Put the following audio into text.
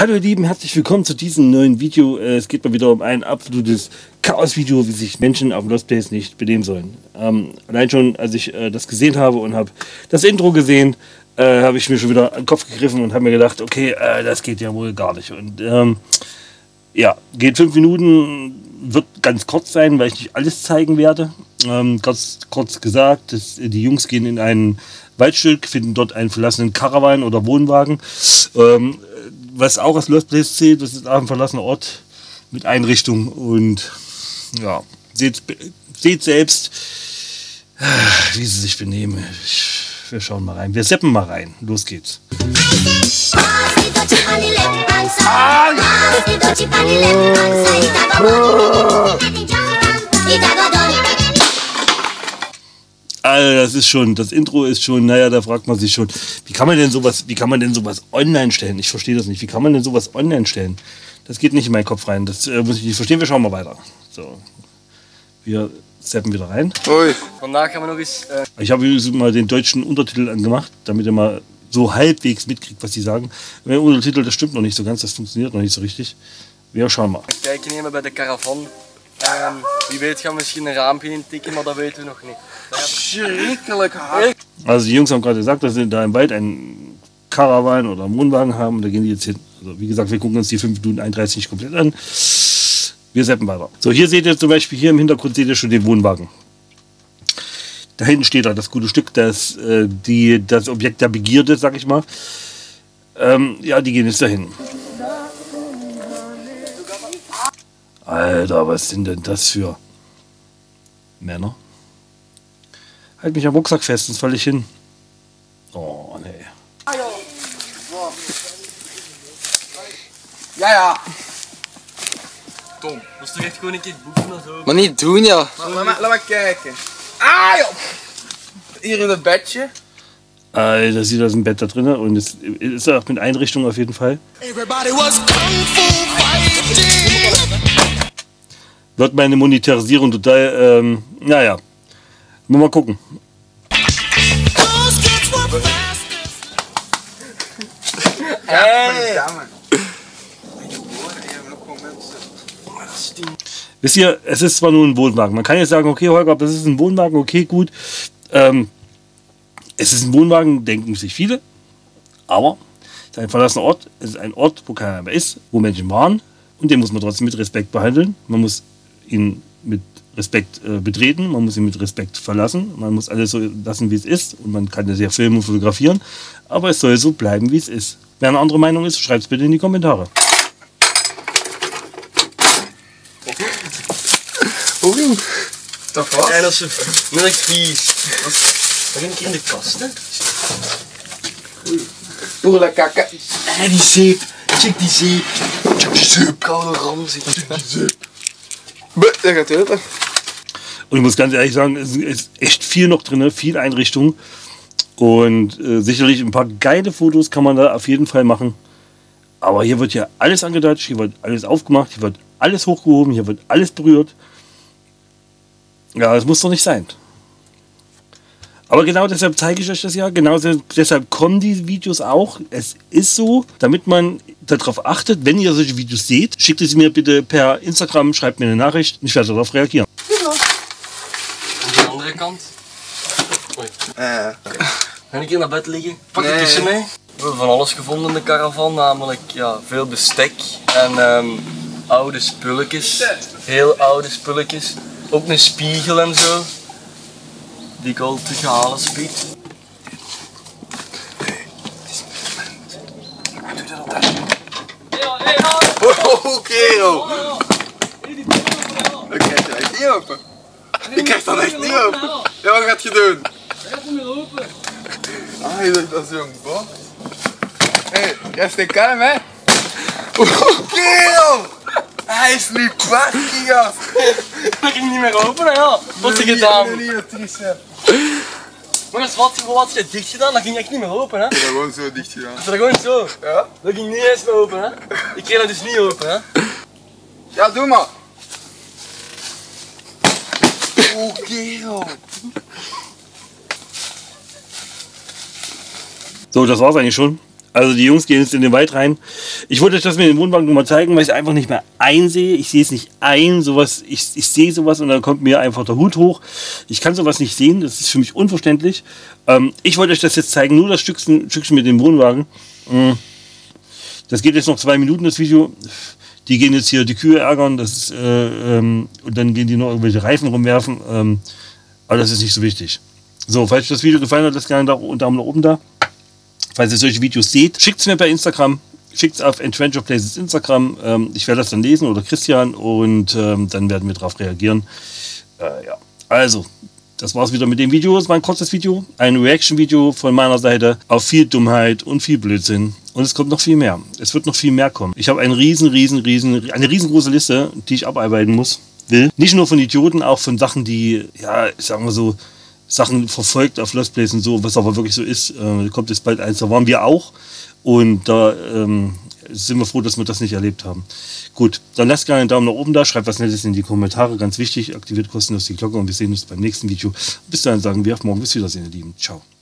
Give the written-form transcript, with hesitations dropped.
Hallo ihr Lieben, herzlich willkommen zu diesem neuen Video. Es geht mal wieder um ein absolutes Chaos-Video, wie sich Menschen auf Lost Place nicht benehmen sollen. Allein schon, als ich das gesehen habe und habe das Intro gesehen, habe ich mir schon wieder an den Kopf gegriffen und habe mir gedacht, okay, das geht ja wohl gar nicht. Und ja, geht 5 Minuten, wird ganz kurz sein, weil ich nicht alles zeigen werde. Ganz kurz gesagt, die Jungs gehen in ein Waldstück, finden dort einen verlassenen Karawan oder Wohnwagen. Was auch als Lost Place zählt, das ist ein verlassener Ort mit Einrichtung. Und ja, seht selbst, wie sie sich benehmen. Wir schauen mal rein. Wir seppen mal rein. Los geht's. Also das ist schon, das Intro ist schon, naja, da fragt man sich schon, wie kann man denn sowas online stellen? Ich verstehe das nicht. Wie kann man denn sowas online stellen? Das geht nicht in meinen Kopf rein. Das muss ich nicht verstehen. Wir schauen mal weiter. So, wir zappen wieder rein. Ui. Und nachher haben wir noch Ich habe mal den deutschen Untertitel angemacht, damit ihr mal so halbwegs mitkriegt, was die sagen. Der Untertitel, das stimmt noch nicht so ganz, das funktioniert noch nicht so richtig. Wir schauen mal. Kijken nemen bij de caravan. Wie weet gaan we misschien een raampje intikken, maar dat weten we nog niet. Schrikkelijk hard. Also die Jungs haben gerade gesagt, dass sie da im Wald einen Karawan oder einen Wohnwagen haben. Da gehen die jetzt hin. Also wie gesagt, wir gucken uns die 5 Minuten 31 nicht komplett an. Wir zappen weiter. So, hier seht ihr zum Beispiel, hier im Hintergrund seht ihr schon den Wohnwagen. Da hinten steht da das gute Stück, das Objekt der Begierde, sag ich mal. Ja, die gehen jetzt dahin. Alter, was sind denn das für Männer? Halt mich am Rucksack fest, sonst falle ich hin. Oh, nee. Ja, ja. Tom, dat is toch echt gewoon een keer het boek maar zo. Maar niet doen, ja. Laat maar kijken. Ah, joh. Hier in het bedje. Da sieht das ein Bett da drin und es ist auch mit Einrichtung auf jeden Fall. Wird meine Monetarisierung total, naja, mal gucken. Hey. Wisst ihr, es ist zwar nur ein Wohnwagen. Man kann jetzt sagen, okay, Holger, das ist ein Wohnwagen, okay, gut. Es ist ein Wohnwagen, denken sich viele. Aber es ist ein verlassener Ort. Es ist ein Ort, wo keiner mehr ist, wo Menschen waren. Und den muss man trotzdem mit Respekt behandeln. Man muss ihn mit Respekt betreten. Man muss ihn mit Respekt verlassen. Man muss alles so lassen, wie es ist. Und man kann das ja filmen und fotografieren. Aber es soll so bleiben, wie es ist. Wer eine andere Meinung ist, schreibt es bitte in die Kommentare. Oeh. Dat was? Ja, dat is melkvies. Dat ging ik in de kast, hè? Oeh, kaka. Die zeep. Check die zeep. Check die zeep. Koude ramzig. Check die zeep. Der gaat helpen. Und ich muss ganz ehrlich sagen, es ist echt viel noch drin, viel Einrichtung. Und sicherlich ein paar geile Fotos kann man da auf jeden Fall machen. Aber hier wird ja alles angedeutet, hier wird alles aufgemacht, hier wird alles hochgehoben, hier wird alles berührt. Ja, das muss doch nicht sein. Aber genau deshalb zeige ich euch das ja. Genau deshalb kommen die Videos auch. Es ist so, damit man darauf achtet, wenn ihr solche Videos seht, schickt es mir bitte per Instagram, schreibt mir eine Nachricht und ich werde darauf reagieren. Ja. Aan de andere kant. Oei. Ga ik hier naar bed liggen? Pak het kussen mee. We hebben van alles gevonden in de caravan, namelijk ja, veel bestek en oude spulletjes. Heel oude spulletjes. Ook een spiegel en zo. Die ik al te halen spiet. Oh, kerel! Ik krijg dat echt niet open. Ik krijg dat echt niet open. Ja, wat gaat je doen? Dat gaat niet meer open. Ah, je doet dat zo'n bot. Hé, jij steekt kalm, hè? Oh, kerel! Hij is nu kwart, gast! Dat ging niet meer openen, ja. Wat heb je gedaan? Maar wat is het dicht gedaan? Dat ging echt niet meer open, hè? Ik heb dat gewoon zo dicht gedaan. Is dat gewoon zo? Ja. Dat ging niet eens meer open, hè? Ik kreeg dat dus niet open, hè? Ja, doe maar! Oh, kerel! So, das war's eigentlich schon. Also die Jungs gehen jetzt in den Wald rein. Ich wollte euch das mit dem Wohnwagen nur mal zeigen, weil ich es einfach nicht mehr einsehe. Ich sehe es nicht ein, sowas. Ich sehe sowas und dann kommt mir einfach der Hut hoch. Ich kann sowas nicht sehen, das ist für mich unverständlich. Ich wollte euch das jetzt zeigen, nur das Stückchen mit dem Wohnwagen. Das geht jetzt noch 2 Minuten, das Video. Die gehen jetzt hier die Kühe ärgern, und dann gehen die noch irgendwelche Reifen rumwerfen. Aber das ist nicht so wichtig. So, falls euch das Video gefallen hat, lasst gerne einen Daumen nach oben da. Falls ihr solche Videos seht, schickt es mir per Instagram. Schickt es auf Adventure Places Instagram. Ich werde das dann lesen oder Christian und dann werden wir darauf reagieren. Ja. Also, das war's wieder mit dem Video. Es war ein kurzes Video, ein Reaction-Video von meiner Seite auf viel Dummheit und viel Blödsinn. Und es kommt noch viel mehr. Es wird noch viel mehr kommen. Ich habe eine riesengroße Liste, die ich abarbeiten will. Nicht nur von Idioten, auch von Sachen, die, ja, sagen wir so, Sachen verfolgt auf Lost Place und so, was aber wirklich so ist. Kommt jetzt bald eins, da waren wir auch. Und da sind wir froh, dass wir das nicht erlebt haben. Gut, dann lasst gerne einen Daumen nach oben da, schreibt was Nettes in die Kommentare, ganz wichtig, aktiviert kostenlos die Glocke und wir sehen uns beim nächsten Video. Bis dahin sagen wir auf morgen, bis Wiedersehen, ihr Lieben. Ciao.